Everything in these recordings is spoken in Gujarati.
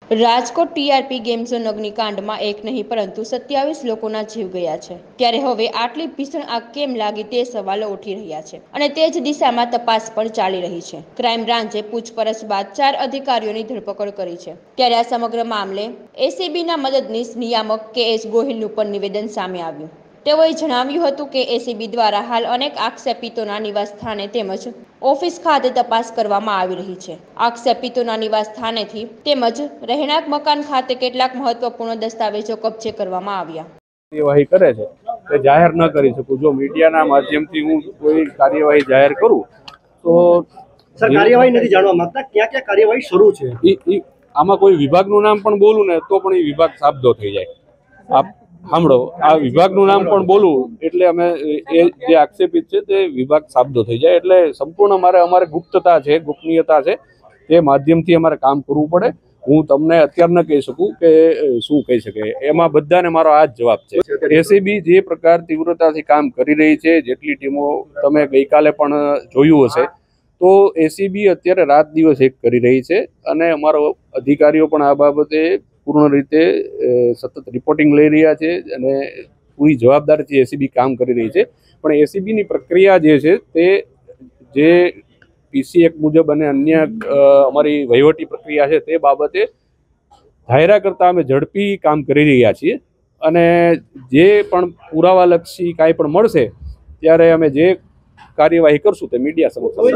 રાજકોટ ટીઆરપી ગેમ ઝોન અગ્નિકાંડમાં એક નહીં પરંતુ 27 લોકોના જીવ ગયા છે। ત્યારે હવે આટલી ભીષણ આગ કેમ લાગી તે સવાલો ઉઠી રહ્યા છે અને તે જ દિશામાં તપાસ પણ ચાલી રહી છે। ક્રાઇમ બ્રાન્ચે પૂછપરછ બાદ 4 અધિકારીઓની ધરપકડ કરી છે। ત્યારે આ સમગ્ર મામલે એસીબીના મદદનીશ નિયામક કેએસ ગોહિલનું પણ નિવેદન સામે આવ્યું। તેઓએ જણાવ્યું હતું કે એસીબી દ્વારા હાલ અનેક આક્ષેપિતોના નિવાસસ્થાને તેમજ ઓફિસ ખાતે તપાસ કરવામાં આવી રહી છે। આક્ષેપિતોના નિવાસસ્થાનેથી તેમજ રહેણાંક મકાન ખાતે કેટલાક મહત્વપૂર્ણ દસ્તાવેજો કબજે કરવામાં આવ્યા। કાર્યવાહી કરે છે તે જાહેર ન કરી શકું। જો મીડિયાના માધ્યમથી હું કોઈ કાર્યવાહી જાહેર કરું તો સર કાર્યવાહી નથી જાણવા માંગતા, ક્યાં ક્યાં કાર્યવાહી શરૂ છે? આમાં કોઈ વિભાગનું નામ પણ બોલું ને તો પણ એ વિભાગ સાબદો થઈ જાય। આપ સાંભળો, આ વિભાગનું નામ પણ બોલું એટલે અમે એ જે આક્ષેપિત છે તે વિભાગ સાબદો થઈ જાય। એટલે સંપૂર્ણ અમારે ગુપ્તતા છે, ગોપનીયતા છે, તે માધ્યમથી અમારે કામ કરવું પડે। હું તમને અત્યારે ન કહી શકું કે શું કહી શકે, એમાં બધાને મારો આ જ જવાબ છે। એસીબી જે પ્રકાર તીવ્રતાથી કામ કરી રહી છે, જેટલી ટીમો તમે ગઈકાલે પણ જોયું હશે, તો એસીબી અત્યારે રાત દિવસ એક કરી રહી છે અને અમારો અધિકારીઓ પણ આ બાબતે પૂર્ણ રીતે સતત રિપોર્ટિંગ લઈ રહ્યા છે અને પૂરી જવાબદારીથી એસીબી કામ કરી રહી છે। પણ એસીબીની પ્રક્રિયા જે છે તે જે પીસી એક્ટ મુજબ અને અન્ય અમારી વહીવટી પ્રક્રિયા છે તે બાબતે ધાર્યા કરતાં અમે ઝડપી કામ કરી રહ્યા છીએ અને જે પણ પુરાવાલક્ષી કાંઈ પણ મળશે ત્યારે અમે જે કાર્યવાહી કરશું તે મીડિયા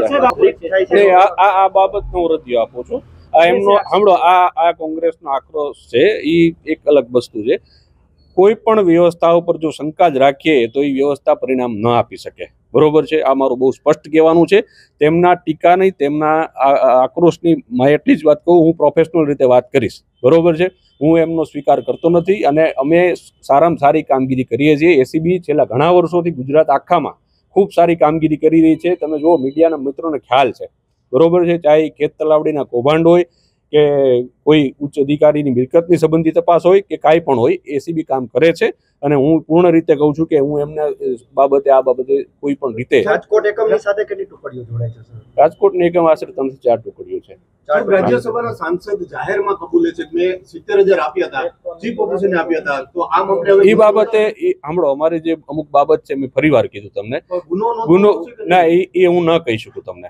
સમક્ષ આ બાબતનો હું રજૂ આપું છું। આ એમનો સાંભળો, આ કોંગ્રેસનો આક્રોશ છે એ એક અલગ વસ્તુ છે। કોઈ પણ વ્યવસ્થા ઉપર જો શંકા જ રાખીએ તો એ વ્યવસ્થા પરિણામ ન આપી શકે, બરોબર છે? આ મારું બહુ સ્પષ્ટ કહેવાનું છે। તેમના ટીકા નહીં, તેમના આક્રોશની મેં એટલી જ વાત કહું, હું પ્રોફેશનલ રીતે વાત કરીશ, બરોબર છે? હું એમનો સ્વીકાર કરતો નથી અને અમે સારામાં સારી કામગીરી કરીએ છીએ। એસીબી છેલ્લા ઘણા વર્ષોથી ગુજરાત આખામાં ખૂબ સારી કામગીરી કરી રહી છે। તમે જુઓ, મીડિયાના મિત્રોને ખ્યાલ છે, બરોબર છે? ચાહે ખેત તલાવડીના કૌભાંડ હોય કે કોઈ ઉચ્ચ અધિકારીની મિલકતની સંબંધી તપાસ હોય કે કાંઈ પણ હોય, એસીબી કામ કરે છે અને હું પૂર્ણ રીતે કહું છું કે હું એમના બાબતે આ બાબતે કોઈ પણ રીતે રાજકોટ એકમની સાથે કેટલી ટુકડીઓ જોડાય છે? રાજકોટની એકમ આશરે 3 થી 4 ટુકડીઓ છે। રાજ્યસભાના સાંસદ જાહેરમાં કબૂલે છે કે મેં 70,000 આપ્યા હતા, ચીફ ઓફિસરને આપ્યા હતા, તો આ મામલે એ બાબતે સાંભળો, અમારી જે અમુક બાબત છે મેં ફરીવાર કીધું તમને, ગુનો ના એ હું ન કહી શકું તમને,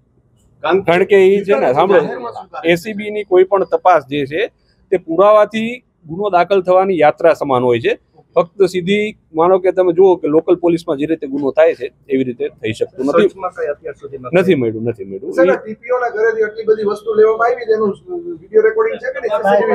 કારણ કે એ છે ને, સાંભળો, એસીબી ની કોઈ પણ તપાસ જે છે તે પુરાવાથી ગુનો દાખલ થવાની યાત્રા સમાન હોય છે। ફક્ત સીધી માનો કે તમે જુઓ કે લોકલ પોલીસમાં જે રીતે ગુનો થાય છે એવી રીતે થઈ શકતું નથી મળ્યું। ટીપીઓના ઘરેથી એટલી બધી વસ્તુ લેવામાં આવી, તેનું વિડિયો રેકોર્ડિંગ છે કે સીસીટીવી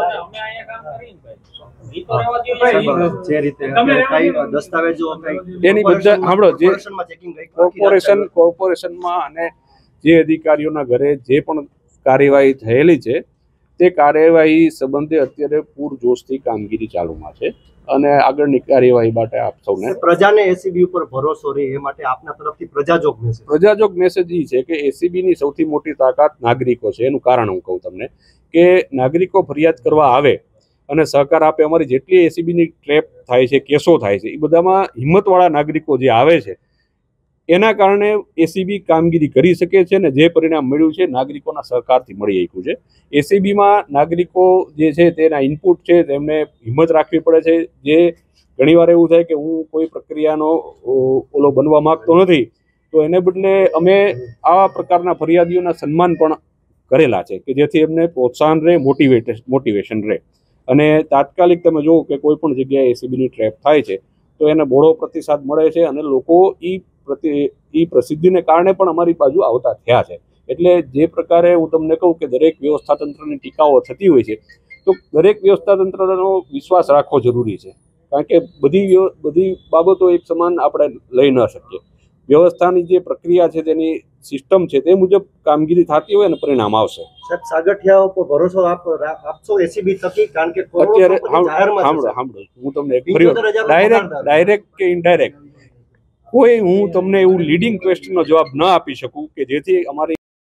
ફૂટેજ જે રીતે કઈ દસ્તાવેજો એની બધા સાંભળો, જે કોર્પોરેશનમાં અને જે અધિકારીઓના ઘરે જે પણ કાર્યવાહી થયેલી છે તે કાર્યવાહી સંબંધે અત્યારે પૂરજોશથી કામગીરી ચાલુમાં છે અને આગળની કાર્યવાહી માટે આપ સૌને પ્રજાને એસીબી ઉપર ભરોસો રહે એ માટે આપના તરફથી પ્રજાજોગ મેસેજ એ છે કે એસીબીની સૌથી મોટી તાકાત નાગરિકો છે। એનું કારણ હું કહું તમને કે નાગરિકો ફરિયાદ કરવા આવે અને સહકાર આપે। અમારી જેટલી એસીબીની ટ્રેપ થાય છે, કેસો થાય છે, એ બધામાં હિંમતવાળા નાગરિકો જે આવે છે એના કારણે એસીબી કામગીરી કરી શકે છે અને જે પરિણામ મળ્યું છે નાગરિકોના સહકારથી મળી શક્યું છે। એસીબીમાં નાગરિકો જે છે તેના ઇનપુટ છે, તેમને હિંમત રાખવી પડે છે। જે ઘણીવાર એવું થાય કે હું કોઈ પ્રક્રિયાનો ઓલો બનવા માંગતો નથી, તો એને બદલે અમે આવા પ્રકારના ફરિયાદીઓના સન્માન પણ કરેલા છે કે જેથી એમને પ્રોત્સાહન રહે, મોટિવેશન રહે અને તાત્કાલિક તમે જુઓ કે કોઈ પણ જગ્યાએ એસીબીની ટ્રેપ થાય છે તો એને બહોળો પ્રતિસાદ મળે છે અને લોકો એ પ્રસિદ્ધિને કારણે પણ અમારી બાજુ આવતા થયા છે। એટલે જે પ્રકારે હું તમને કહું કે દરેક વ્યવસ્થા તંત્રની ટીકાઓ થતી હોય છે, તો દરેક વ્યવસ્થા તંત્રનો વિશ્વાસ રાખવો જરૂરી છે, કારણ કે બધી બાબતો એક સમાન આપણે લઈ ન શકીએ। વ્યવસ્થાની જે પ્રક્રિયા છે, તેની સિસ્ટમ છે, તે મુજબ કામગીરી થતી હોય અને પરિણામ આવશે। સાગઠિયાઓ પર ભરોસો આપશો એસીબી થકી? કારણ કે અત્યારે સાંભળો, હું તમને ડાયરેક્ટ કે ઇનડાયરેક્ટ કોઈ હું તમને એવું લીડિંગ ક્વેશ્ચનનો જવાબ ન આપી શકું કે જેથી અમારી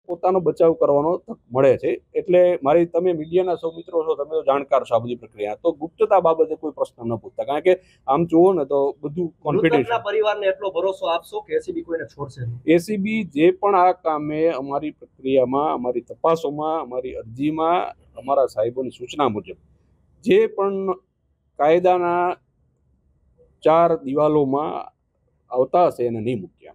પોતાનો બચાવ કરવાનો તક મળે છે. એટલે મારી, તમે મીડિયાના સૌ મિત્રો છો, તમે તો જાણકાર છો આ બધી પ્રક્રિયા, તો ગુપ્તતા બાબતે કોઈ પ્રશ્ન ન પૂછતા, કારણ કે આમ જુઓ ને તો બધું કોન્ફિડન્સ. પરિવારને એટલો ભરોસો આપશો કે એસીબી કોઈને છોડશે નહીં? એસીબી જે પણ આ કામે અમારી પ્રક્રિયામાં, અમારી તપાસોમાં, અમારી અરજીમાં, અમારા સાહેબોની સૂચના મુજબ જે પણ કાયદાના ચાર દિવાલોમાં આવતા હશે એને નહીં મૂક્યા.